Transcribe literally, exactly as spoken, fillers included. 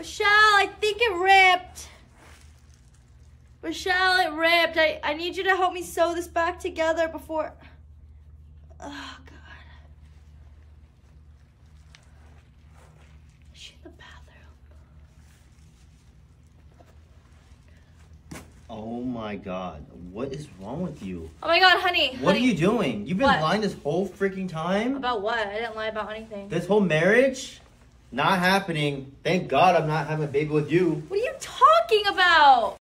Michelle, I think it ripped. Michelle, it ripped. I, I need you to help me sew this back together before... Oh, God. Is she in the bathroom? Oh my God. What is wrong with you? Oh my God, honey. What honey. are you doing? You've been What? lying this whole freaking time? About what? I didn't lie about anything. This whole marriage? Not happening. Thank God I'm not having a baby with you. What are you talking about?